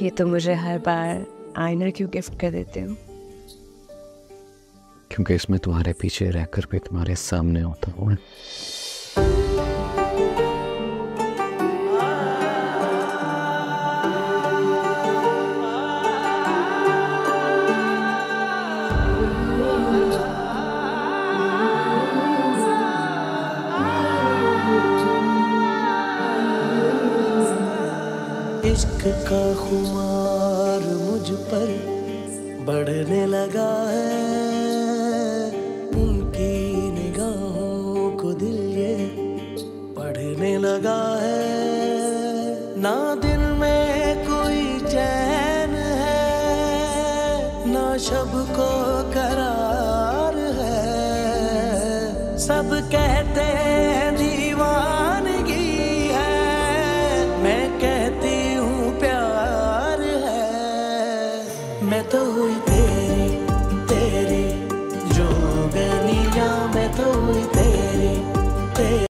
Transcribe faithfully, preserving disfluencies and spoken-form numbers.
ये तो मुझे हर बार आईना क्यों गिफ्ट कर देते हो? क्योंकि इसमें तुम्हारे पीछे रहकर भी तुम्हारे सामने होता हूँ। इश्क का खुमार मुझ पर बढ़ने लगा है, उनकी निगाहों को दिल ये पढ़ने लगा है। ना दिन में कोई चैन है, ना शब को करार है। सब कहते हैं दीवानगी है, मैं कहती हूँ प्यार है। मैं तो हुई तेरी तेरी जोगनिया, मैं तो हुई तेरी